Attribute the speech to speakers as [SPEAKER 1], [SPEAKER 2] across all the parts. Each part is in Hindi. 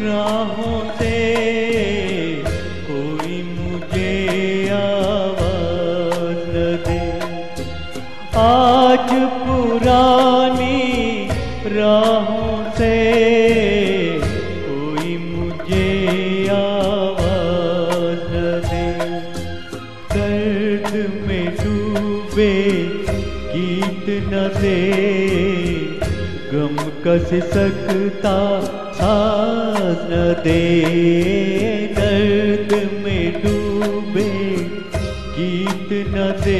[SPEAKER 1] राहों से कोई मुझे आवाज न दे। आज पुरानी राहों से कोई मुझे आवाज न दे। दर्द में डूबे गीत न दे, गम कस सकता साज न दे। दर्द में डूबे गीत न दे,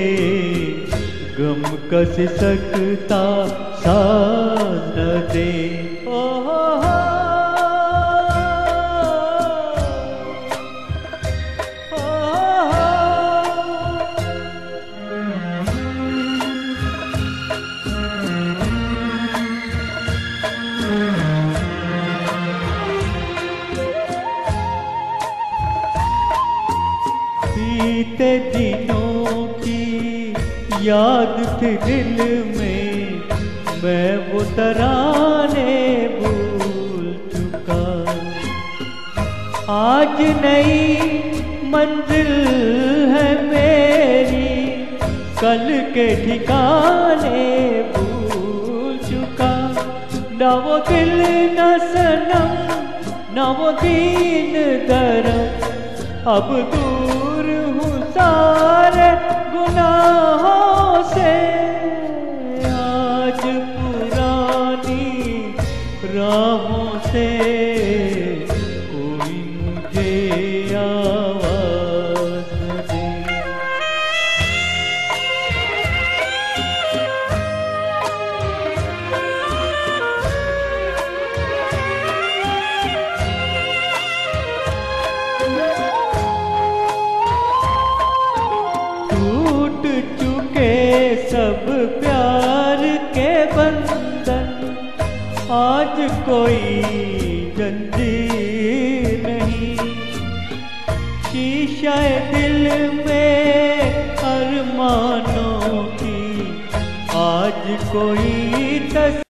[SPEAKER 1] गम कस सकता साज न दे। बीते दिनों की याद थी दिल में, मैं वो तराने भूल चुका। आज नई मंजिल है मेरी, कल के ठिकाने भूल चुका। न वो दिल न सनम, न वो दीन दरम, अब दूर हूँ सारे गुनाहों से। आज पुरानी राहों से कोई मुझे आवाज न दे। टूट चुके सब प्यार के बंधन, आज कोई जंजीर नहीं। शीशाए दिल में अरमानों की आज कोई तस्वीर